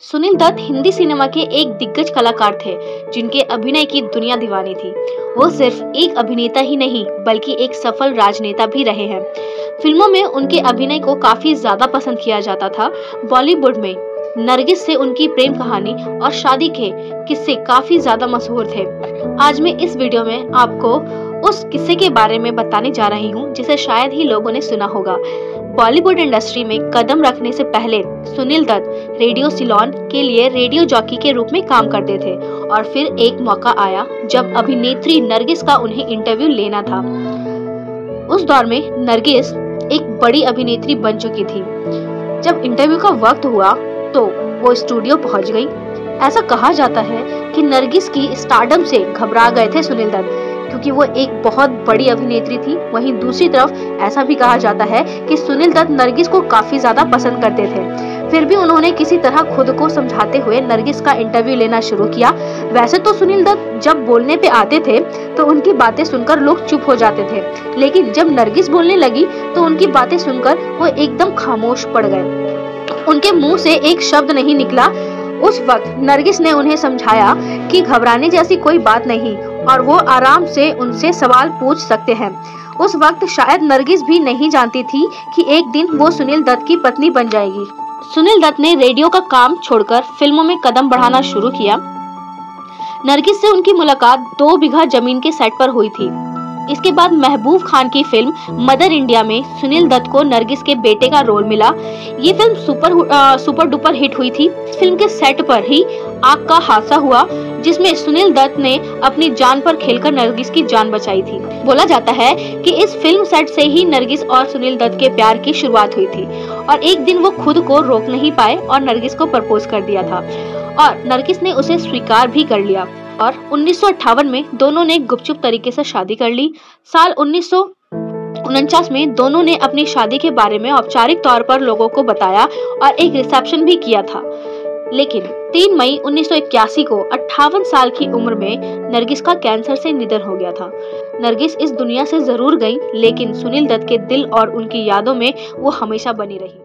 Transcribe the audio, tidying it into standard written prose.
Sunil Dutt Hindi cinema के एक दिग्गज कलाकार थे जिनके अभिनय की दुनिया दीवानी थी। वो सिर्फ एक अभिनेता ही नहीं बल्कि एक सफल राजनेता भी रहे हैं। फिल्मों में उनके अभिनय को काफी ज्यादा पसंद किया जाता था। बॉलीवुड में नरगिस से उनकी प्रेम कहानी और शादी के किस्से काफी ज्यादा मशहूर थे। आज मैं इस वीडियो में आपको उस किस्से के बारे में बताने जा रही हूँ जिसे शायद ही लोगों ने सुना होगा। बॉलीवुड इंडस्ट्री में कदम रखने से पहले सुनील दत्त रेडियो सिलोन के लिए रेडियो जॉकी के रूप में काम करते थे और फिर एक मौका आया जब अभिनेत्री नरगिस का उन्हें इंटरव्यू लेना था। उस दौर में नरगिस एक बड़ी अभिनेत्री बन चुकी थी। जब इंटरव्यू का वक्त हुआ तो वो स्टूडियो पहुंच गई। ऐसा कहा जाता है कि नरगिस की स्टारडम से घबरा गए थे सुनील दत्त क्योंकि वो एक बहुत बड़ी अभिनेत्री थी। वहीं दूसरी तरफ ऐसा भी कहा जाता है कि सुनील दत्त नरगिस को काफी ज्यादा पसंद करते थे। फिर भी उन्होंने किसी तरह खुद को समझाते हुए नरगिस का इंटरव्यू लेना शुरू किया। वैसे तो सुनील दत्त जब बोलने पे आते थे तो उनकी बातें सुनकर लोग चुप हो जाते थे, लेकिन जब नरगिस बोलने लगी तो उनकी बातें सुनकर वो एकदम खामोश पड़ गए। उनके मुंह से एक शब्द नहीं निकला। उस वक्त नरगिस ने उन्हें समझाया कि घबराने जैसी कोई बात नहीं और वो आराम से उनसे सवाल पूछ सकते हैं। उस वक्त शायद नरगिस भी नहीं जानती थी कि एक दिन वो सुनील दत्त की पत्नी बन जाएगी। सुनील दत्त ने रेडियो का काम छोड़कर फिल्मों में कदम बढ़ाना शुरू किया। नरगिस से उनकी मुलाकात 2 बीघा जमीन के सेट पर हुई थी। इसके बाद महबूब खान की फिल्म मदर इंडिया में सुनील दत्त को नरगिस के बेटे का रोल मिला। ये फिल्म सुपर डुपर हिट हुई थी। इस फिल्म के सेट पर ही आग का हादसा हुआ जिसमें सुनील दत्त ने अपनी जान पर खेलकर नरगिस की जान बचाई थी। बोला जाता है कि इस फिल्म सेट से ही नरगिस और सुनील दत्त के प्यार की शुरुआत हुई थी और एक दिन वो खुद को रोक नहीं पाए और नरगिस को प्रपोज कर दिया था और नरगिस ने उसे स्वीकार भी कर लिया और 1958 में दोनों ने गुपचुप तरीके से शादी कर ली। साल 1949 में दोनों ने अपनी शादी के बारे में औपचारिक तौर पर लोगों को बताया और एक रिसेप्शन भी किया था। लेकिन 3 मई 1981 को 58 साल की उम्र में नरगिस का कैंसर से निधन हो गया था। नरगिस इस दुनिया से जरूर गई, लेकिन सुनील दत्त के दिल और उनकी यादों में वो हमेशा बनी रही।